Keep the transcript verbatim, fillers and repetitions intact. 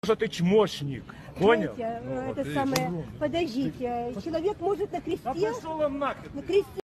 что ты чмошник. Понял? Знаете, это самое, подождите, человек может на Да кресте, пошел он нахер. на кресте